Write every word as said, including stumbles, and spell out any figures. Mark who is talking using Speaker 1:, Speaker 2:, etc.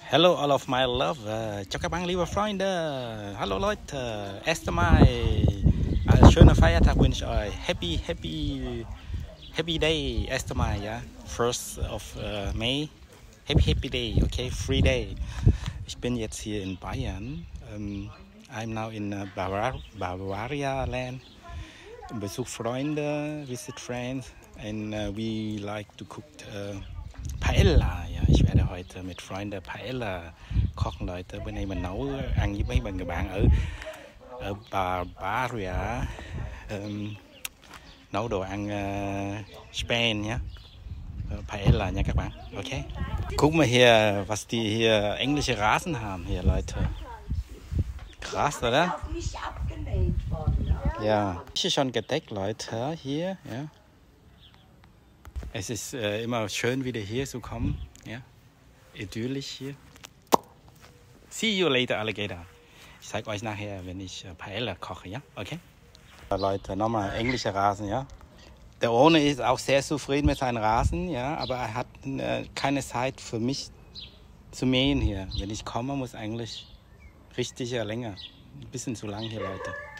Speaker 1: Hello all of my love, uh, chào các bạn liebe Freunde, hallo Leute, erster Mai, uh, schöner Feiertag wünsche ich euch, happy, happy, happy day, erster Mai, ja, first of uh, May, happy, happy day, okay, free day. Ich bin jetzt hier in Bayern, um, I'm now in uh, Bavar Bavaria land, besuch Freunde, visit friends, and uh, we like to cook uh, Paella, ja, ich werde heute mit Freunden Paella kochen, Leute. Bữa nay mình nấu ăn với mấy người bạn ở ở Bavaria, um, nấu đồ ăn uh, Spain nhé, Paella nha các bạn. Okay. Guck mal hier, was die hier englische Rasen haben hier, Leute. Krass, oder? Ja, ist schon gedeckt, Leute, hier, ja. Es ist äh, immer schön, wieder hier zu kommen. Ja? Idyllisch hier. See you later, Alligator. Ich zeige euch nachher, wenn ich äh, Paella koche, ja? Okay? Ja, Leute, nochmal englischer Rasen, ja? Der Owner ist auch sehr zufrieden mit seinem Rasen, ja? Aber er hat äh, keine Zeit für mich zu mähen hier. Wenn ich komme, muss eigentlich richtig ja, länger. Ein bisschen zu lang hier, Leute.